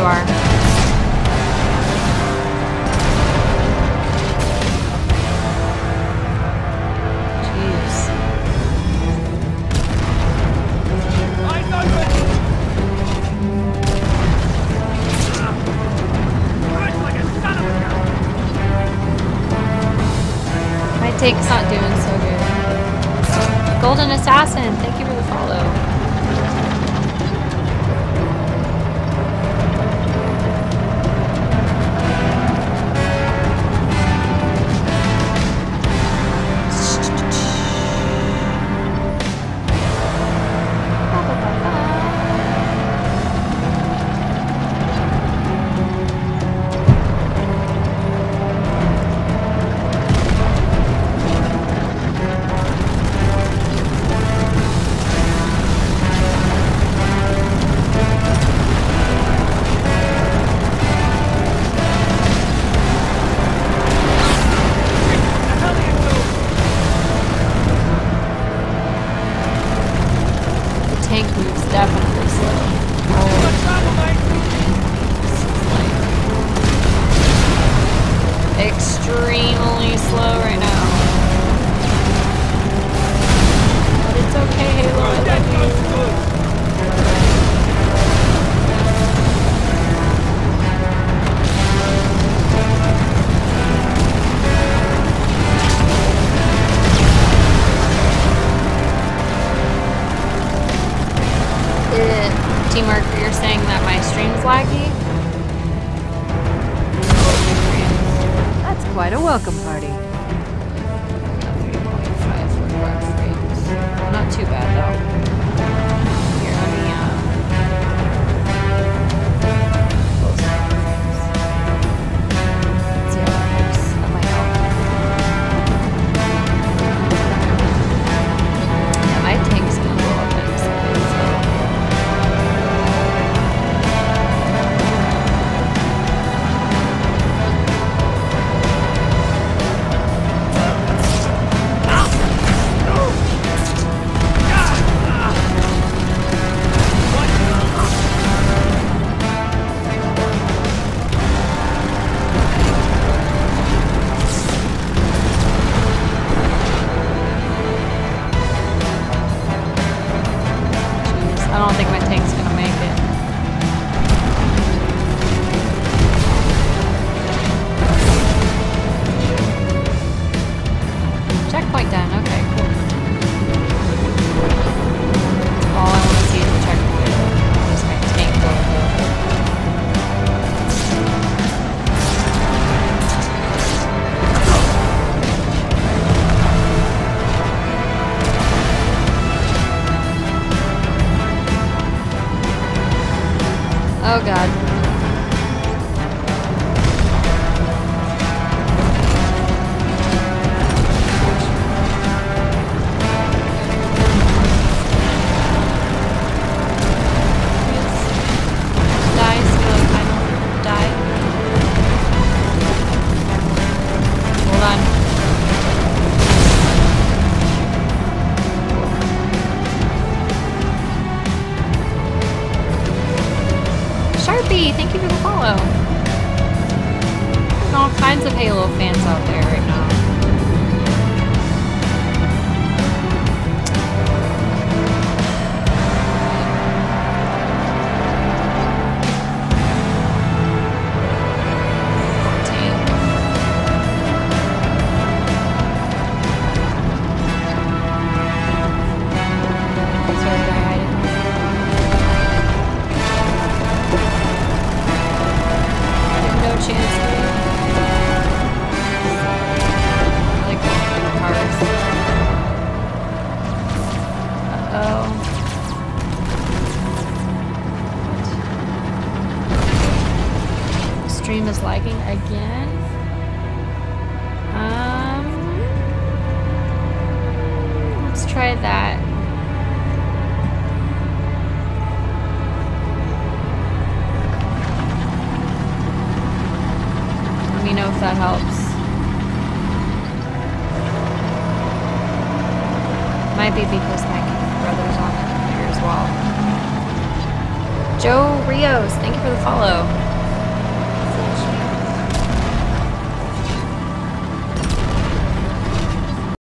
you are. Take's not doing so good. Golden Assassin, thank you for the follow. Extremely slow right now. But it's okay, Halo, I love you. T-Mark, you're saying that my stream's laggy? That's quite a welcome party. 3.5 frames. Not too bad though. Here, let me close my frames. Let's see how that works. That might help. Yeah, my tank's gonna blow up in a second, so. I don't think my tank's gonna make it. Checkpoint done, okay, cool. All I want to see is the checkpoint. Is my tank going? Oh god. Die, so I don't die. Hold on. Sharpie, thank you for the follow. There's all kinds of Halo fans out there right now. Stream is lagging again. Let's try that. Let me know if that helps. Might be because my brother's on the computer as well. Joe Rios, thank you for the follow.